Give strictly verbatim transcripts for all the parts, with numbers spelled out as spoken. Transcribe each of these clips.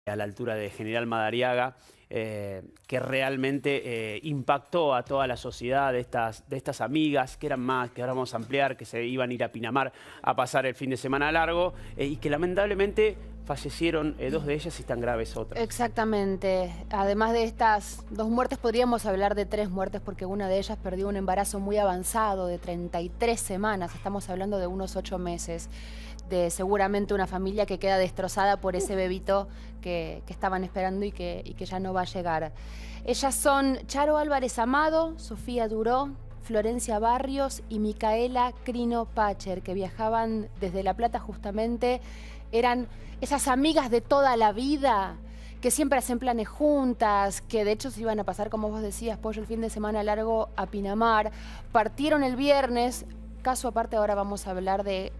a la altura de General Madariaga, eh, que realmente eh, impactó a toda la sociedad de estas, de estas amigas, que eran más, que ahora vamos a ampliar, que se iban a ir a Pinamar a pasar el fin de semana largo, eh, y que lamentablemente fallecieron eh, dos de ellas y están graves otras. Exactamente. Además de estas dos muertes, podríamos hablar de tres muertes, porque una de ellas perdió un embarazo muy avanzado de treinta y tres semanas. Estamos hablando de unos ocho meses. De seguramente una familia que queda destrozada por ese bebito que, que estaban esperando y que, y que ya no va a llegar. Ellas son Charo Álvarez Amado, Sofía Duró, Florencia Barrios y Micaela Crino Pacher, que viajaban desde La Plata justamente. Eran esas amigas de toda la vida, que siempre hacen planes juntas, que de hecho se iban a pasar, como vos decías, Pollo, el fin de semana largo a Pinamar. Partieron el viernes. Caso aparte, ahora vamos a hablar de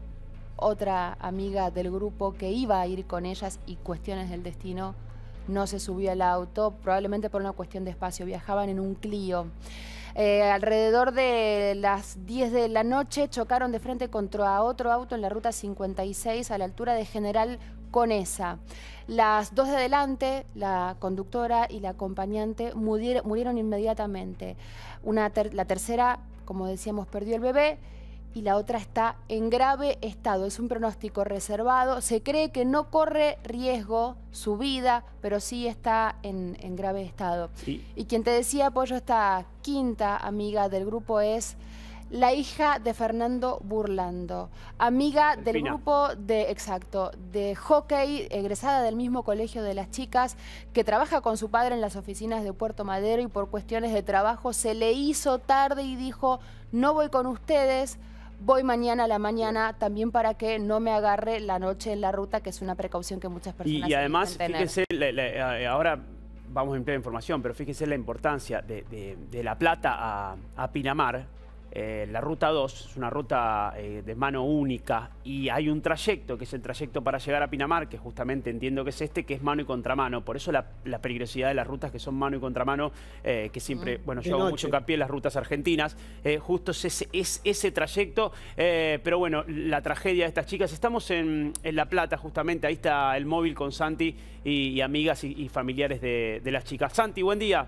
otra amiga del grupo que iba a ir con ellas y cuestiones del destino no se subió al auto, probablemente por una cuestión de espacio. Viajaban en un Clio. Eh, alrededor de las diez de la noche chocaron de frente contra otro auto en la ruta cincuenta y seis a la altura de General Conesa. Las dos de adelante, la conductora y la acompañante, murieron, murieron inmediatamente. Una ter la tercera, como decíamos, perdió el bebé, y la otra está en grave estado. Es un pronóstico reservado. Se cree que no corre riesgo su vida, pero sí está en, en grave estado. Sí. Y quien te decía, Pollo, esta quinta amiga del grupo es la hija de Fernando Burlando, amiga del Delfina. grupo de, exacto, de hockey, egresada del mismo colegio de las chicas, que trabaja con su padre en las oficinas de Puerto Madero, y por cuestiones de trabajo se le hizo tarde y dijo: no voy con ustedes, voy mañana a la mañana, también para que no me agarre la noche en la ruta, que es una precaución que muchas personas Y, y además, tener. fíjense, le, le, ahora vamos a emplear información, pero fíjense la importancia de, de, de La Plata a, a Pinamar. Eh, la ruta dos es una ruta eh, de mano única, y hay un trayecto, que es el trayecto para llegar a Pinamar, que justamente entiendo que es este, que es mano y contramano. Por eso la, la peligrosidad de las rutas que son mano y contramano, eh, que siempre, mm, bueno, yo hago mucho hincapié en las rutas argentinas, eh, justo es ese, es ese trayecto, eh, pero bueno, la tragedia de estas chicas. Estamos en, en La Plata justamente, ahí está el móvil con Santi y, y amigas y, y familiares de, de las chicas. Santi, buen día.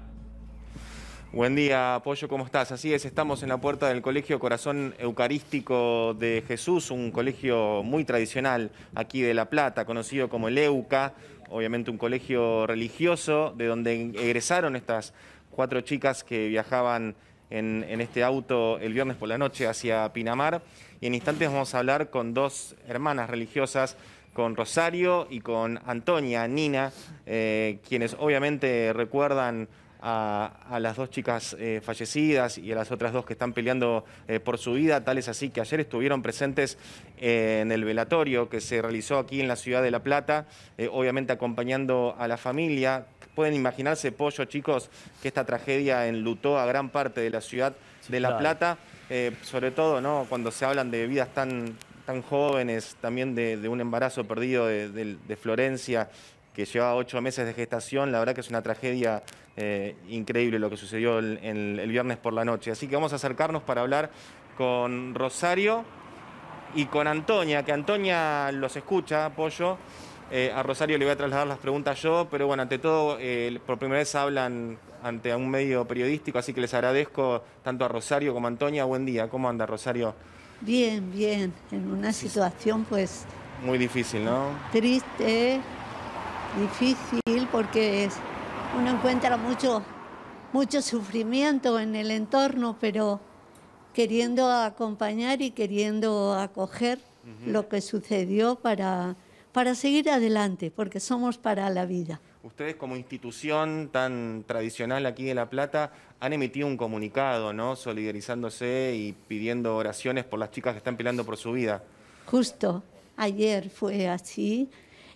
Buen día, Pollo, ¿cómo estás? Así es, estamos en la puerta del Colegio Corazón Eucarístico de Jesús, un colegio muy tradicional aquí de La Plata, conocido como el EUCA, obviamente un colegio religioso, de donde egresaron estas cuatro chicas que viajaban en, en este auto el viernes por la noche hacia Pinamar. Y en instantes vamos a hablar con dos hermanas religiosas, con Rosario y con Antonia, Nina, eh, quienes obviamente recuerdan A, a las dos chicas eh, fallecidas y a las otras dos que están peleando eh, por su vida. Tal es así que ayer estuvieron presentes eh, en el velatorio que se realizó aquí en la ciudad de La Plata, eh, obviamente acompañando a la familia. Pueden imaginarse, Pollo, chicos, que esta tragedia enlutó a gran parte de la ciudad de La Plata, eh, sobre todo, ¿no?, cuando se hablan de vidas tan, tan jóvenes, también de, de un embarazo perdido de, de, de Florencia, que llevaba ocho meses de gestación. La verdad que es una tragedia eh, increíble lo que sucedió el, el, el viernes por la noche. Así que vamos a acercarnos para hablar con Rosario y con Antonia, que Antonia los escucha, Pollo. Eh, a Rosario le voy a trasladar las preguntas yo, pero bueno, ante todo, eh, por primera vez hablan ante un medio periodístico, así que les agradezco tanto a Rosario como a Antonia. Buen día, ¿cómo anda, Rosario? Bien, bien, en una situación pues... muy difícil, ¿no? Triste, difícil, porque uno encuentra mucho, mucho sufrimiento en el entorno, pero queriendo acompañar y queriendo acoger uh-huh. lo que sucedió para, para seguir adelante, porque somos para la vida. Ustedes, como institución tan tradicional aquí de La Plata, han emitido un comunicado, ¿no?, solidarizándose y pidiendo oraciones por las chicas que están peleando por su vida. Justo, ayer fue así.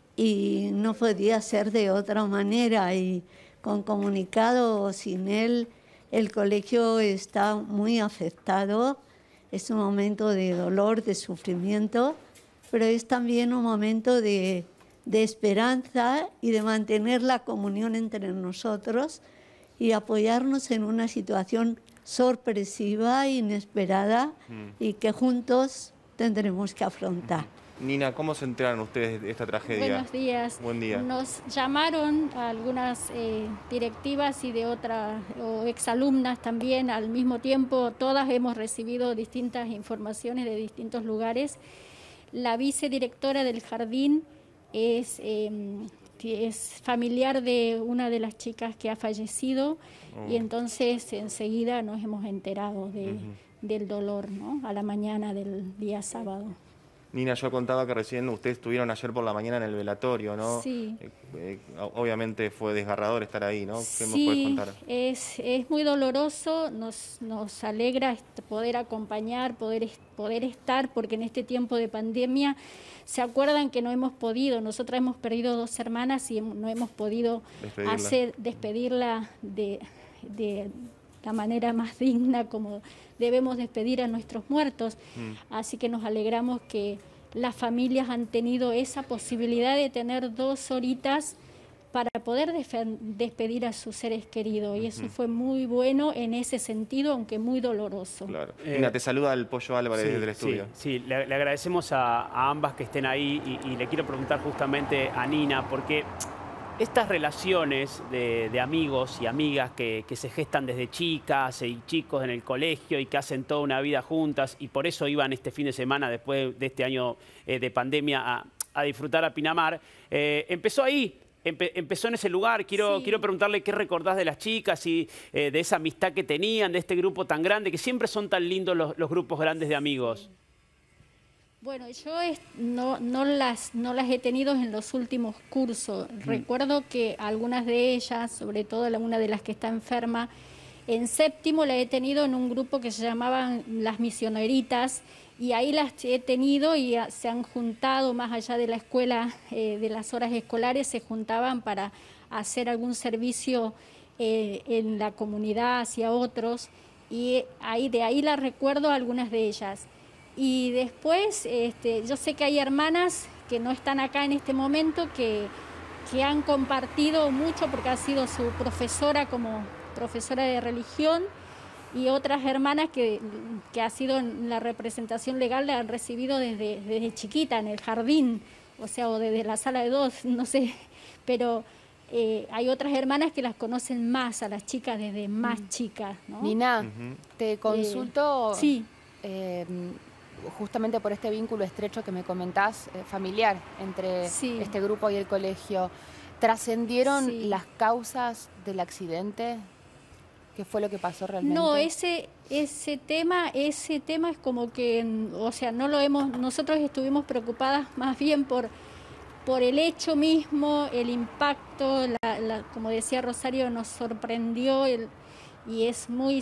Y no podía ser de otra manera, y con comunicado o sin él, el colegio está muy afectado. Es un momento de dolor, de sufrimiento, pero es también un momento de, de esperanza y de mantener la comunión entre nosotros y apoyarnos en una situación sorpresiva, inesperada, mm. y que juntos tendremos que afrontar. Nina, ¿cómo se enteraron ustedes de esta tragedia? Buenos días. Buen día. Nos llamaron a algunas eh, directivas y de otras, o exalumnas también al mismo tiempo. Todas hemos recibido distintas informaciones de distintos lugares. La vicedirectora del jardín es, eh, es familiar de una de las chicas que ha fallecido oh. y entonces enseguida nos hemos enterado de, uh-huh. del dolor, ¿no? A la mañana del día sábado. Nina, yo contaba que recién ustedes estuvieron ayer por la mañana en el velatorio, ¿no? Sí. Eh, eh, obviamente fue desgarrador estar ahí, ¿no? ¿Qué sí, nos puedes contar? Es, es muy doloroso, nos, nos alegra poder acompañar, poder, poder estar, porque en este tiempo de pandemia, ¿se acuerdan que no hemos podido? Nosotras hemos perdido dos hermanas y no hemos podido despedirla, hacer, despedirla de, de la manera más digna como debemos despedir a nuestros muertos. Mm. Así que nos alegramos que las familias han tenido esa posibilidad de tener dos horitas para poder despedir a sus seres queridos. Y eso uh-huh. fue muy bueno en ese sentido, aunque muy doloroso. Claro. Eh, Nina, te saluda el Pollo Álvarez sí, desde el estudio. Sí, sí. Le, le agradecemos a, a ambas que estén ahí y, y le quiero preguntar justamente a Nina, porque estas relaciones de, de amigos y amigas que, que se gestan desde chicas y chicos en el colegio y que hacen toda una vida juntas y por eso iban este fin de semana, después de este año eh, de pandemia, a, a disfrutar a Pinamar, eh, empezó ahí. Empe empezó en ese lugar. Quiero, sí. quiero preguntarle qué recordás de las chicas y eh, de esa amistad que tenían, de este grupo tan grande, que siempre son tan lindos los, los grupos grandes de amigos. Bueno, yo no, no, las, no las he tenido en los últimos cursos. Mm. Recuerdo que algunas de ellas, sobre todo una de las que está enferma, en séptimo la he tenido en un grupo que se llamaban las misioneritas, y ahí las he tenido y se han juntado más allá de la escuela, eh, de las horas escolares, se juntaban para hacer algún servicio eh, en la comunidad hacia otros, y ahí, de ahí las recuerdo algunas de ellas. Y después, este, yo sé que hay hermanas que no están acá en este momento, que, que han compartido mucho porque ha sido su profesora como profesora de religión, y otras hermanas que, que ha sido en la representación legal, la han recibido desde, desde chiquita en el jardín, o sea, o desde la sala de dos, no sé, pero eh, hay otras hermanas que las conocen más, a las chicas desde más mm. chicas, ¿no? Nina, uh-huh. te consulto... Eh, sí. Eh, justamente por este vínculo estrecho que me comentás, eh, familiar, entre sí. este grupo y el colegio. ¿Trascendieron sí. las causas del accidente? ¿Qué fue lo que pasó realmente? No, ese, ese tema, ese tema es como que, o sea, no lo hemos, nosotros estuvimos preocupadas más bien por, por el hecho mismo, el impacto, la, la, como decía Rosario, nos sorprendió el, y es muy,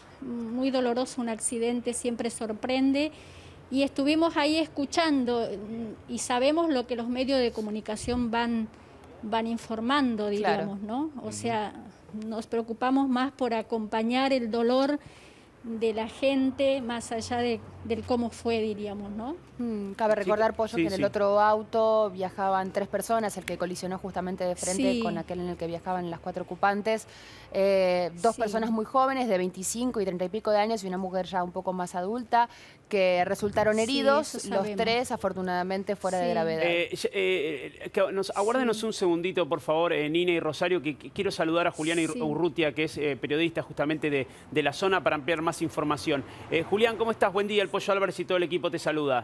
muy doloroso, un accidente siempre sorprende. Y estuvimos ahí escuchando y sabemos lo que los medios de comunicación van, van informando, digamos, claro. ¿no? O uh-huh. sea, nos preocupamos más por acompañar el dolor de la gente, más allá de, del cómo fue, diríamos, ¿no? Mm, cabe recordar, Pollo, sí, que en sí. el otro auto viajaban tres personas, el que colisionó justamente de frente sí. con aquel en el que viajaban las cuatro ocupantes. Eh, dos sí. personas muy jóvenes, de veinticinco y treinta y pico de años, y una mujer ya un poco más adulta, que resultaron heridos, sí, los tres afortunadamente fuera sí. de gravedad. Eh, eh, que nos, aguárdenos sí. un segundito, por favor, eh, Nina y Rosario, que, que quiero saludar a Julián sí. Urrutia, que es eh, periodista justamente de, de la zona, para ampliar más información. Eh, Julián, ¿cómo estás? Buen día, el Pollo Álvarez y todo el equipo te saluda.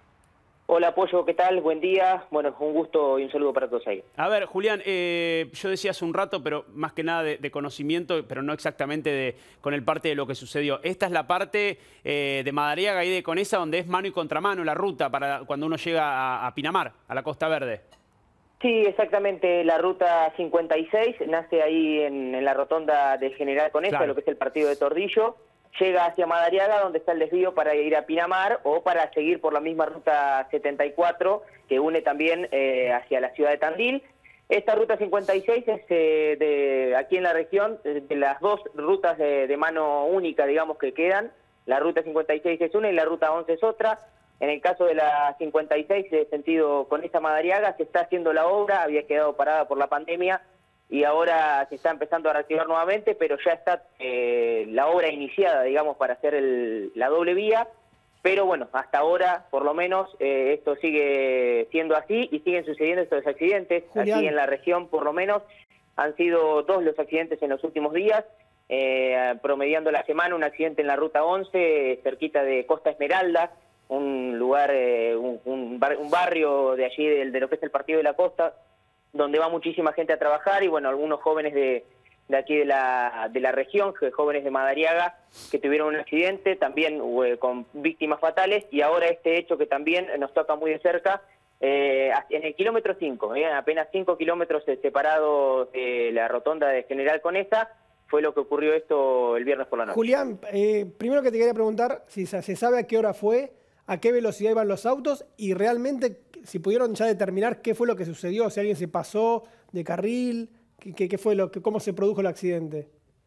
Hola, Pollo, ¿qué tal? Buen día. Bueno, un gusto y un saludo para todos ahí. A ver, Julián, eh, yo decía hace un rato, pero más que nada de, de conocimiento, pero no exactamente de, con el parte de lo que sucedió. Esta es la parte eh, de Madariaga y de Conesa, donde es mano y contramano la ruta para cuando uno llega a, a Pinamar, a la Costa Verde. Sí, exactamente. La ruta cincuenta y seis nace ahí en, en la rotonda de General Conesa, claro. lo que es el partido de Tordillo. Llega hacia Madariaga, donde está el desvío para ir a Pinamar, o para seguir por la misma ruta setenta y cuatro, que une también eh, hacia la ciudad de Tandil. Esta ruta cincuenta y seis es eh, de aquí en la región, de las dos rutas de, de mano única, digamos, que quedan. La ruta cincuenta y seis es una y la ruta once es otra. En el caso de la cincuenta y seis, de sentido Conesa Madariaga, se está haciendo la obra, había quedado parada por la pandemia, y ahora se está empezando a reactivar nuevamente, pero ya está eh, la obra iniciada, digamos, para hacer el, la doble vía. pero bueno, hasta ahora, por lo menos, eh, esto sigue siendo así y siguen sucediendo estos accidentes. Julián. Aquí en la región, por lo menos, han sido dos los accidentes en los últimos días, eh, promediando la semana un accidente en la Ruta once, cerquita de Costa Esmeralda, un lugar, eh, un, un, bar, un barrio de allí, de, de lo que es el Partido de la Costa, donde va muchísima gente a trabajar y bueno, algunos jóvenes de... de aquí de la, de la región, jóvenes de Madariaga, que tuvieron un accidente, también eh, con víctimas fatales, y ahora este hecho que también nos toca muy de cerca, eh, en el kilómetro cinco, eh, apenas cinco kilómetros separados de la rotonda de General Conesa, fue lo que ocurrió esto el viernes por la noche. Julián, eh, primero que te quería preguntar si se sabe a qué hora fue, a qué velocidad iban los autos, y realmente si pudieron ya determinar qué fue lo que sucedió, si alguien se pasó de carril... ¿Qué, qué fue lo que, cómo se produjo el accidente?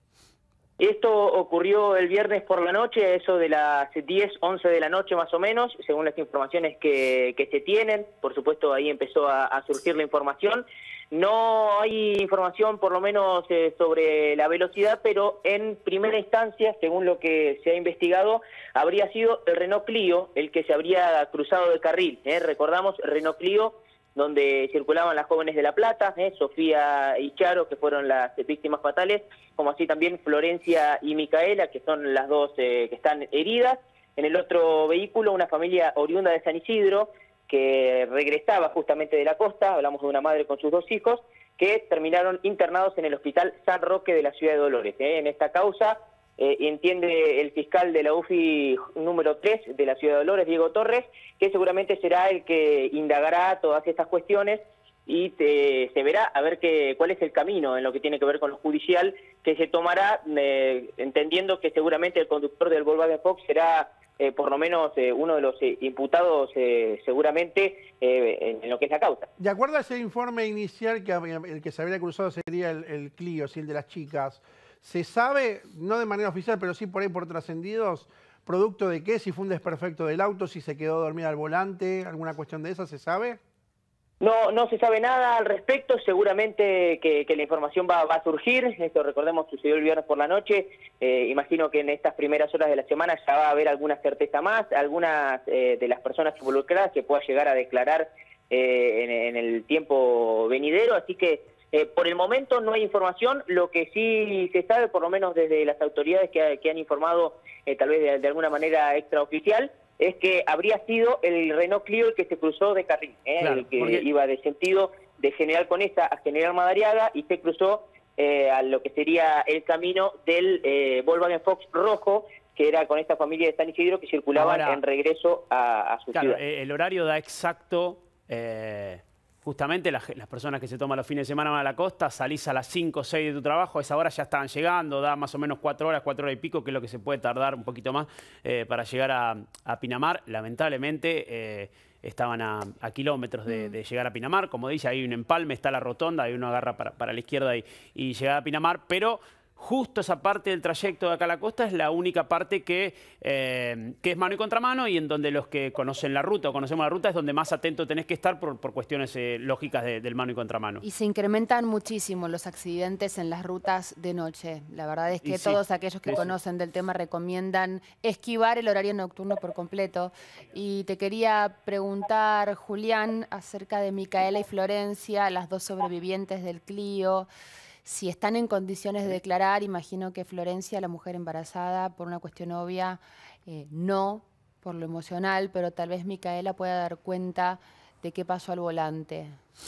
Esto ocurrió el viernes por la noche, eso de las diez, once de la noche más o menos, según las informaciones que, que se tienen. Por supuesto, ahí empezó a, a surgir la información. No hay información, por lo menos, eh, sobre la velocidad, pero en primera instancia, según lo que se ha investigado, habría sido el Renault Clio el que se habría cruzado de carril. ¿eh? Recordamos, Renault Clio, donde circulaban las jóvenes de La Plata, ¿eh? Sofía y Charo, que fueron las víctimas fatales, como así también Florencia y Micaela, que son las dos eh, que están heridas. En el otro vehículo, una familia oriunda de San Isidro, que regresaba justamente de la costa, hablamos de una madre con sus dos hijos, que terminaron internados en el Hospital San Roque de la ciudad de Dolores. ¿eh? En esta causa, Eh, entiende el fiscal de la U F I número tres de la ciudad de Dolores, Diego Torres, que seguramente será el que indagará todas estas cuestiones y te, se verá a ver qué, cuál es el camino en lo que tiene que ver con lo judicial que se tomará, eh, entendiendo que seguramente el conductor del Volkswagen Fox será eh, por lo menos eh, uno de los eh, imputados eh, seguramente eh, en, en lo que es la causa. De acuerdo a ese informe inicial, que el que se habría cruzado sería el, el Clio, sí, el de las chicas, ¿se sabe, no de manera oficial, pero sí por ahí por trascendidos, producto de qué? Si fue un desperfecto del auto, si se quedó dormida al volante, alguna cuestión de esa, ¿se sabe? No, no se sabe nada al respecto, seguramente que, que la información va, va a surgir. Esto, recordemos, sucedió el viernes por la noche. Eh, imagino que en estas primeras horas de la semana ya va a haber alguna certeza más, algunas eh, de las personas involucradas que pueda llegar a declarar eh, en, en el tiempo venidero, así que Eh, por el momento no hay información. Lo que sí se sabe, por lo menos desde las autoridades que, que han informado, eh, tal vez de, de alguna manera extraoficial, es que habría sido el Renault Clio el que se cruzó de carril, ¿eh? Claro, el que porque... iba de sentido de General Conesa a General Madariaga y se cruzó eh, a lo que sería el camino del eh, Volkswagen Fox rojo, que era con esta familia de San Isidro que circulaban Ahora, en regreso a, a su claro, ciudad. El horario da exacto... Eh... Justamente las, las personas que se toman los fines de semana a la costa, salís a las cinco o seis de tu trabajo, a esa hora ya estaban llegando, da más o menos cuatro horas, cuatro horas y pico, que es lo que se puede tardar un poquito más eh, para llegar a, a Pinamar. Lamentablemente eh, estaban a, a kilómetros de, de llegar a Pinamar. Como dice, hay un empalme, está la rotonda, y uno agarra para, para la izquierda y, y llega a Pinamar, pero... Justo esa parte del trayecto de acá a la costa es la única parte que, eh, que es mano y contramano, y en donde los que conocen la ruta o conocemos la ruta es donde más atento tenés que estar por, por cuestiones eh, lógicas de, del mano y contramano. Y se incrementan muchísimo los accidentes en las rutas de noche. La verdad es que y todos sí, aquellos que sí. conocen del tema recomiendan esquivar el horario nocturno por completo. Y te quería preguntar, Julián, acerca de Micaela y Florencia, las dos sobrevivientes del Clio. Si están en condiciones de declarar, imagino que Florencia, la mujer embarazada, por una cuestión obvia, eh, no, por lo emocional, pero tal vez Micaela pueda dar cuenta de qué pasó al volante.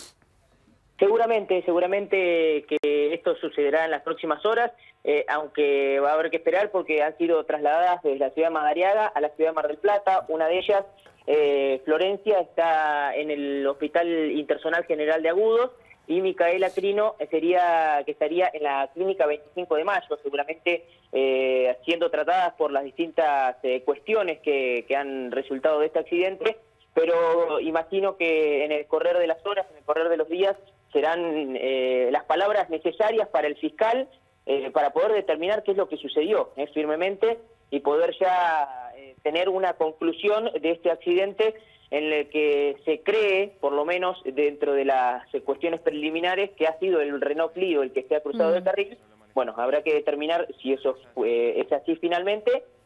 Seguramente, seguramente que esto sucederá en las próximas horas, eh, aunque va a haber que esperar porque han sido trasladadas desde la ciudad de Madariaga a la ciudad de Mar del Plata. Una de ellas, eh, Florencia, está en el Hospital Interzonal General de Agudos, y Micaela Crino sería que estaría en la clínica veinticinco de mayo, seguramente eh, siendo tratadas por las distintas eh, cuestiones que, que han resultado de este accidente, pero imagino que en el correr de las horas, en el correr de los días, serán eh, las palabras necesarias para el fiscal eh, para poder determinar qué es lo que sucedió eh, firmemente y poder ya eh, tener una conclusión de este accidente en el que se cree, por lo menos dentro de las cuestiones preliminares, que ha sido el Renault Clio el que se ha cruzado mm. de carril. Bueno, habrá que determinar si eso eh, es así finalmente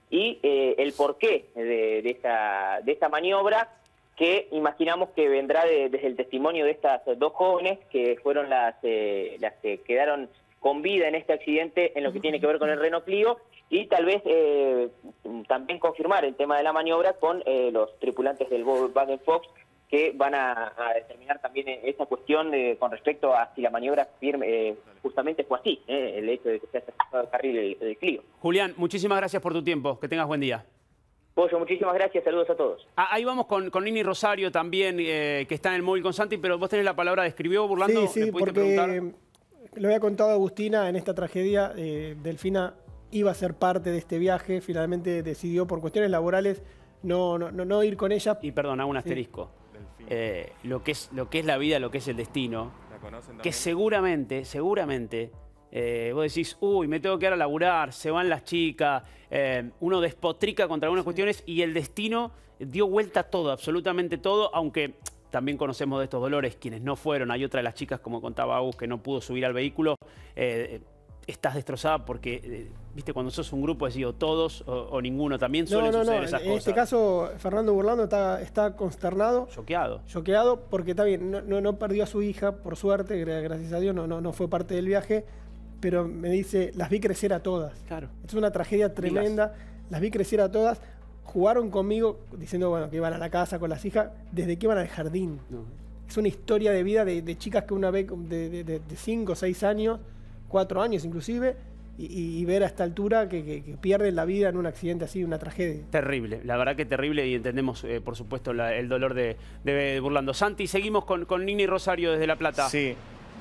y eh, el porqué de, de, esta, de esta maniobra, que imaginamos que vendrá de, desde el testimonio de estas dos jóvenes, que fueron las, eh, las que quedaron con vida en este accidente en lo que tiene que ver con el Renault Clio, y tal vez eh, también confirmar el tema de la maniobra con eh, los tripulantes del Volkswagen Fox, que van a, a determinar también esa cuestión de, con respecto a si la maniobra firme, eh, justamente fue así, eh, el hecho de que se haya pasado el carril del, del Clio. Julián, muchísimas gracias por tu tiempo. Que tengas buen día. Pollo, muchísimas gracias. Saludos a todos. Ah, ahí vamos con, con Nini Rosario también, eh, que está en el móvil con Santi, pero vos tenés la palabra. ¿Escribió Burlando? Sí, sí, porque preguntar? Lo había contado Agustina en esta tragedia. Eh, Delfina iba a ser parte de este viaje. Finalmente decidió, por cuestiones laborales, no, no, no, no ir con ella. Y perdona, un asterisco. Sí. Eh, lo, que es, lo que es la vida, lo que es el destino, que seguramente, seguramente, eh, vos decís, uy, me tengo que ir a laburar, se van las chicas, eh, uno despotrica contra algunas sí. cuestiones, y el destino dio vuelta a todo, absolutamente todo, aunque también conocemos de estos dolores quienes no fueron. Hay otra de las chicas, como contaba Agus, que no pudo subir al vehículo. Eh, estás destrozada porque, eh, viste, cuando sos un grupo, decís o todos o, o ninguno, también suelen no, no, suceder no. esas en cosas. En este caso, Fernando Burlando está, está consternado. Choqueado. Choqueado porque está bien, no, no, no perdió a su hija, por suerte, gracias a Dios, no, no, no fue parte del viaje, pero me dice, las vi crecer a todas. Claro. Es una tragedia tremenda, Digas. Las vi crecer a todas. Jugaron conmigo diciendo, bueno, que iban a la casa con las hijas, desde que iban al jardín. No. Es una historia de vida de, de chicas que una vez de cinco o seis años, cuatro años inclusive, Y, y ver a esta altura que, que, que pierden la vida en un accidente así, una tragedia. Terrible, la verdad que terrible, y entendemos, eh, por supuesto, la, el dolor de, de Burlando. Santi, seguimos con, con Nini Rosario desde La Plata. Sí,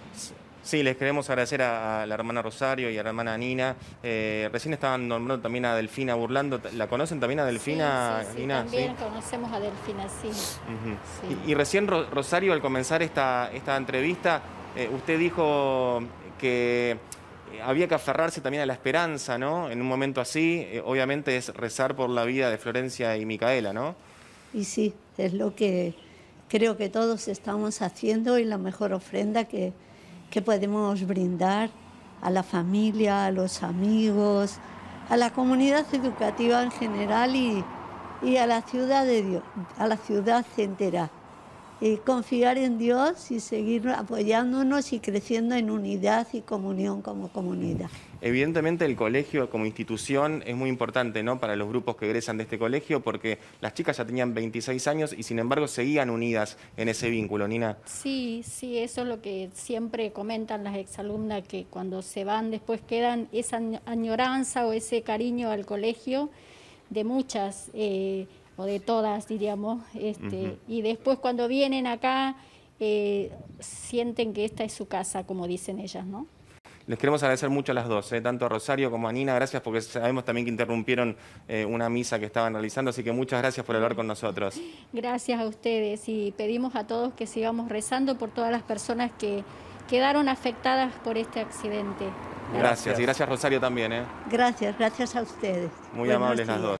sí, les queremos agradecer a, a la hermana Rosario y a la hermana Nina. Eh, recién estaban nombrando también a Delfina Burlando. ¿La conocen también a Delfina, sí, sí, sí, Nina? También ¿Sí? conocemos a Delfina, sí. Uh-huh. sí. Y, y recién, Rosario, al comenzar esta, esta entrevista, eh, usted dijo que había que aferrarse también a la esperanza, ¿no? En un momento así, eh, obviamente es rezar por la vida de Florencia y Micaela, ¿no? Y sí, es lo que creo que todos estamos haciendo, y la mejor ofrenda que, que podemos brindar a la familia, a los amigos, a la comunidad educativa en general y, y a la ciudad de Dios, a la ciudad entera. Y confiar en Dios y seguir apoyándonos y creciendo en unidad y comunión como comunidad. Evidentemente el colegio como institución es muy importante, ¿no?, para los grupos que egresan de este colegio, porque las chicas ya tenían veintiséis años y sin embargo seguían unidas en ese vínculo, Nina. Sí, sí, eso es lo que siempre comentan las exalumnas, que cuando se van después quedan esa añoranza o ese cariño al colegio de muchas, eh, o de todas, diríamos, este, uh-huh. y después cuando vienen acá eh, sienten que esta es su casa, como dicen ellas, ¿no? Les queremos agradecer mucho a las dos, eh, tanto a Rosario como a Nina. Gracias, porque sabemos también que interrumpieron eh, una misa que estaban realizando, así que muchas gracias por hablar con nosotros. Gracias a ustedes, y pedimos a todos que sigamos rezando por todas las personas que quedaron afectadas por este accidente. Gracias, gracias. Y gracias, Rosario, también. ¿eh? Gracias, gracias a ustedes. Muy Buenos amables días. Las dos.